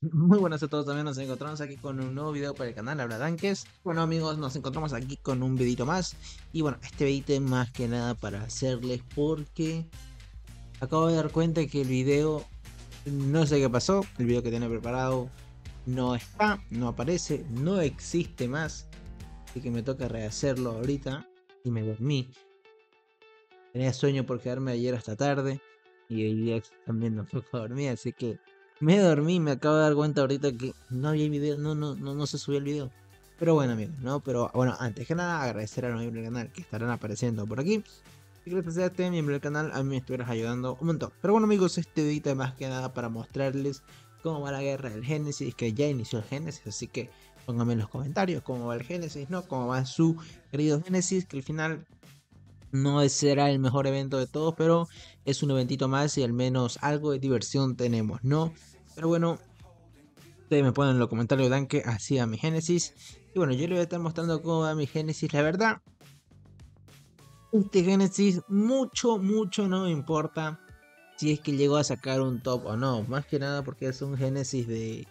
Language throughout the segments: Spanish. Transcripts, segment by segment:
Muy buenas a todos, también nos encontramos aquí con un nuevo video para el canal Habla Danques. Bueno amigos, nos encontramos aquí con un videito más. Y bueno, este videito es más que nada para hacerles porque acabo de dar cuenta que el video, no sé qué pasó, el video que tenía preparado no está, no aparece, no existe más. Así que me toca rehacerlo ahorita y me dormí. Tenía sueño por quedarme ayer hasta tarde y hoy día también no fue para dormir, así que me dormí, me acabo de dar cuenta ahorita que no había video, no se subió el video. Pero bueno amigos, no, pero bueno, antes que nada agradecer a los miembros del canal que estarán apareciendo por aquí. Si quieres hacerte miembro del canal, a mí me estuvieras ayudando un montón. Pero bueno amigos, este video es más que nada para mostrarles cómo va la guerra del Génesis, que ya inició el Génesis, así que pónganme en los comentarios cómo va el Génesis, ¿no? Cómo va su querido Génesis, que al final no será el mejor evento de todos, pero es un eventito más y al menos algo de diversión tenemos, ¿no? Pero bueno, ustedes me ponen en los comentarios, dan que así a mi Génesis. Y bueno, yo les voy a estar mostrando cómo va mi Génesis. La verdad, este Génesis mucho no me importa si es que llego a sacar un top o no. Más que nada porque es un Génesis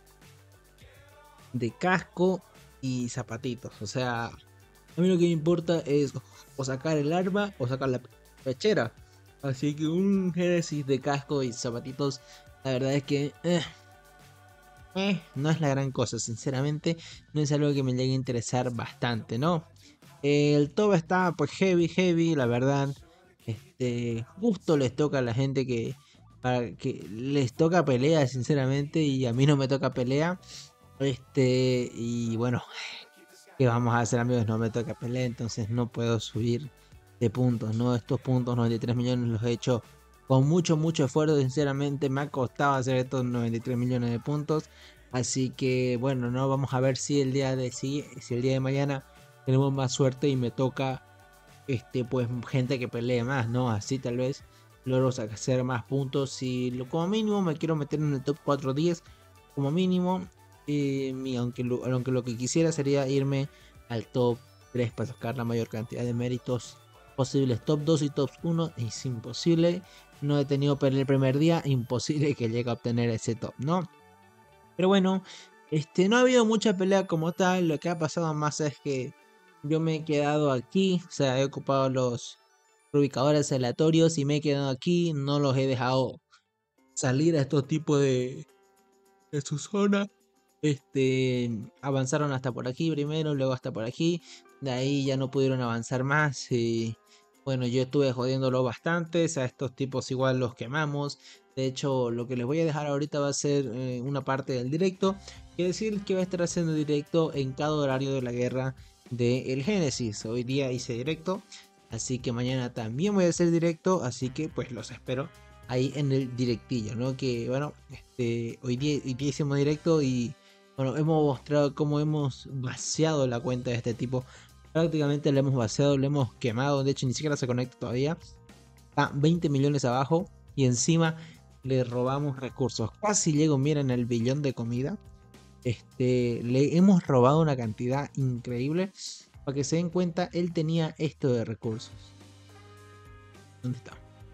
de casco y zapatitos. O sea, a mí lo que me importa es o sacar el arma o sacar la pechera. Así que un Génesis de casco y zapatitos, la verdad es que no es la gran cosa, sinceramente. No es algo que me llegue a interesar bastante, ¿no? El top está pues heavy, la verdad. Justo les toca a la gente para que les toca pelea, sinceramente, y a mí no me toca pelea. Y bueno, ¿qué vamos a hacer amigos? No me toca pelea, entonces no puedo subir de puntos, ¿no? Estos puntos 93 millones los he hecho con mucho esfuerzo, sinceramente me ha costado hacer estos 93 millones de puntos. Así que bueno, no vamos a ver si si el día de mañana tenemos más suerte y me toca pues gente que pelee más, ¿no? Así tal vez logro hacer más puntos y como mínimo me quiero meter en el top 4 10 como mínimo. Aunque lo que quisiera sería irme al top 3 para sacar la mayor cantidad de méritos posibles. Top 2 y top 1 es imposible. No he tenido pelea el primer día, imposible que llegue a obtener ese top, ¿no? Pero bueno, no ha habido mucha pelea como tal. Lo que ha pasado más es que yo me he quedado aquí. O sea, he ocupado los ubicadores aleatorios y me he quedado aquí. No los he dejado salir a estos tipos de su zona. Avanzaron hasta por aquí primero, luego hasta por aquí. De ahí ya no pudieron avanzar más. Y bueno, yo estuve jodiéndolo bastante. A estos tipos igual los quemamos. De hecho, lo que les voy a dejar ahorita va a ser una parte del directo. Quiere decir que va a estar haciendo directo en cada horario de la guerra del Génesis. Hoy día hice directo. Así que mañana también voy a hacer directo. Así que pues los espero ahí en el directillo, ¿no? Que bueno, hoy día hicimos directo y bueno, hemos mostrado cómo hemos vaciado la cuenta de este tipo. Prácticamente la hemos vaciado, la hemos quemado. De hecho, ni siquiera se conecta todavía. Está 20 millones abajo. Y encima le robamos recursos. Casi llego, miren, el billón de comida. Le hemos robado una cantidad increíble. Para que se den cuenta, él tenía esto de recursos. ¿Dónde está?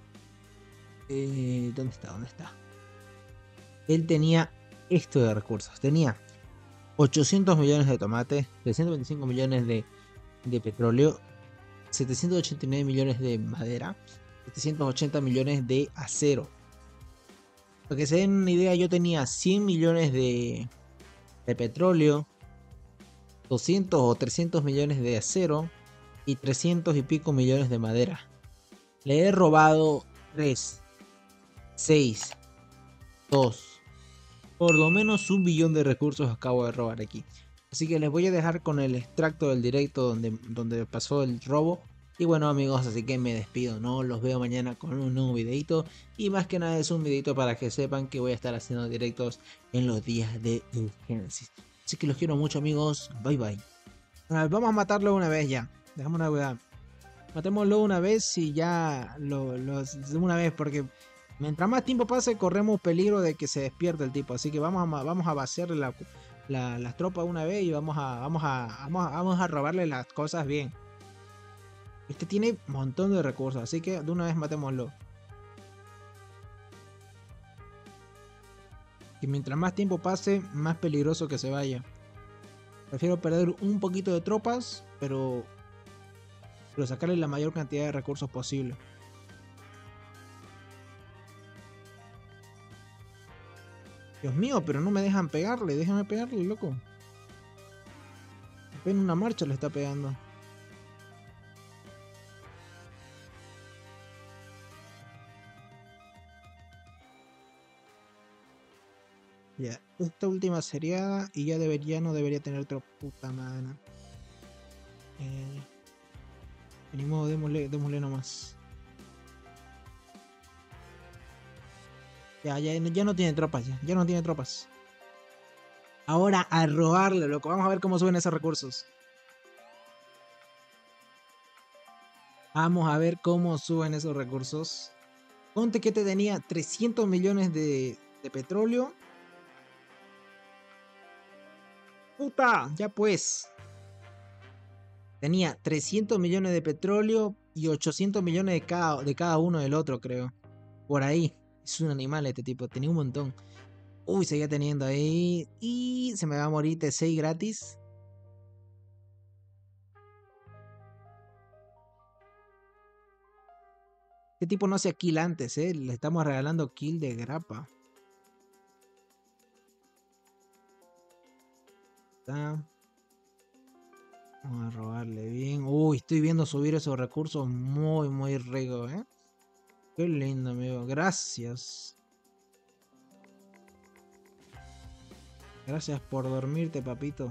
¿Dónde está? ¿Dónde está? Él tenía esto de recursos. Tenía 800 millones de tomates, 325 millones de petróleo, 789 millones de madera, 780 millones de acero. Para que se den una idea, yo tenía 100 millones de petróleo, 200 o 300 millones de acero y 300 y pico millones de madera. Le he robado 3, 6, 2, por lo menos un billón de recursos acabo de robar aquí. Así que les voy a dejar con el extracto del directo donde pasó el robo. Y bueno amigos, así que me despido, ¿no? Los veo mañana con un nuevo videito. Y más que nada es un videito para que sepan que voy a estar haciendo directos en los días de Genesis. Así que los quiero mucho amigos, bye bye. Vamos a matarlo una vez ya. Dejamos una weá. Matémoslo una vez y ya lo hacemos una vez porque mientras más tiempo pase corremos peligro de que se despierte el tipo. Así que vamos a vaciarle las tropas una vez y vamos a robarle las cosas bien. Este tiene un montón de recursos, así que de una vez matémoslo. Que mientras más tiempo pase, más peligroso que se vaya. Prefiero perder un poquito de tropas, pero sacarle la mayor cantidad de recursos posible. Dios mío, pero no me dejan pegarle. Déjame pegarle, loco. Apenas una marcha le está pegando. Ya, esta última seriada y ya no debería tener otra puta madre. Venimos, démosle nomás. Ya no tiene tropas, ya no tiene tropas. Ahora a robarle, loco. Vamos a ver cómo suben esos recursos. Vamos a ver cómo suben esos recursos. Ponte que te tenía 300 millones de petróleo. ¡Puta! Ya pues. Tenía 300 millones de petróleo y 800 millones de cada uno del otro, creo. Por ahí. Es un animal este tipo. Tenía un montón. Uy, seguía teniendo ahí. Y se me va a morir T6 gratis. Este tipo no hacía kill antes, ¿eh? Le estamos regalando kill de grapa. Está. Vamos a robarle bien. Uy, estoy viendo subir esos recursos muy, muy rico, ¿eh? Qué lindo, amigo. Gracias. Gracias por dormirte, papito.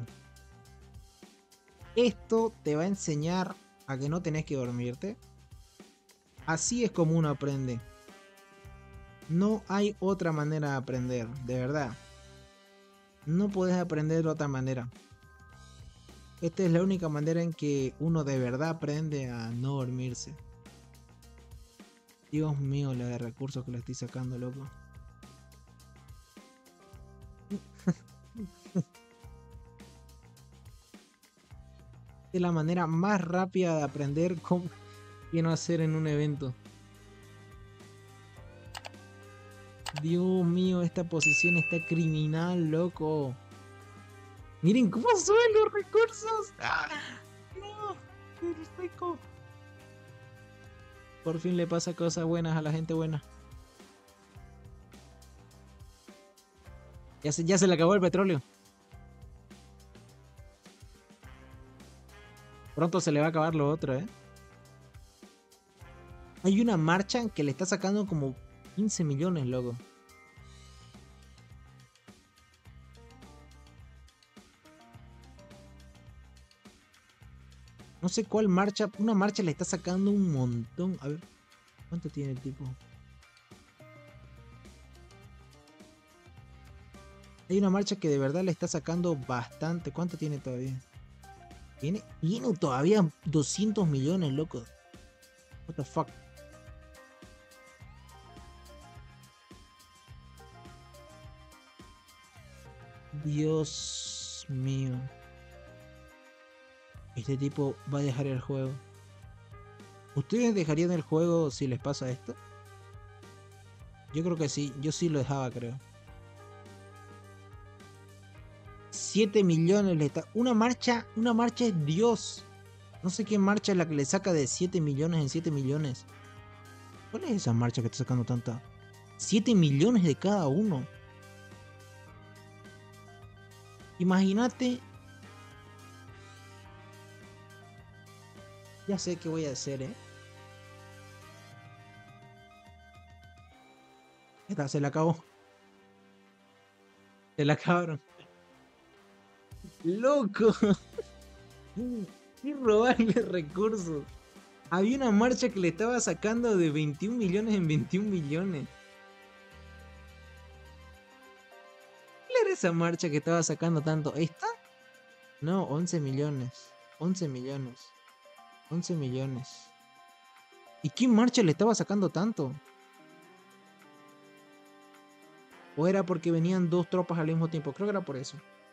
Esto te va a enseñar a que no tenés que dormirte. Así es como uno aprende. No hay otra manera de aprender, de verdad. No podés aprender de otra manera. Esta es la única manera en que uno de verdad aprende a no dormirse. Dios mío, la de recursos que le estoy sacando, loco. Es la manera más rápida de aprender cómo qué no hacer en un evento. Dios mío, esta posición está criminal, loco. Miren cómo suben los recursos. ¡Ah! No, qué rico. Por fin le pasa cosas buenas a la gente buena. Ya se le acabó el petróleo. Pronto se le va a acabar lo otro, ¿eh? Hay una marcha que le está sacando como 15 millones, loco. No sé cuál marcha. Una marcha le está sacando un montón. A ver, ¿cuánto tiene el tipo? Hay una marcha que de verdad le está sacando bastante. ¿Cuánto tiene todavía? Tiene todavía 200 millones, loco. What the fuck. Dios mío. Este tipo va a dejar el juego. ¿Ustedes dejarían el juego si les pasa esto? Yo creo que sí. Yo sí lo dejaba, creo. 7 millones le está. Una marcha es Dios. No sé qué marcha es la que le saca de 7 millones en 7 millones. ¿Cuál es esa marcha que está sacando tanta? 7 millones de cada uno. Imagínate. Ya sé qué voy a hacer, ¿eh? Esta se la acabó. Se la acabaron. ¡Loco! Y robarle recursos. Había una marcha que le estaba sacando de 21 millones en 21 millones. ¿Cuál era esa marcha que estaba sacando tanto? ¿Esta? No, 11 millones. 11 millones. 11 millones. ¿Y qué marcha le estaba sacando tanto? ¿O era porque venían dos tropas al mismo tiempo? Creo que era por eso.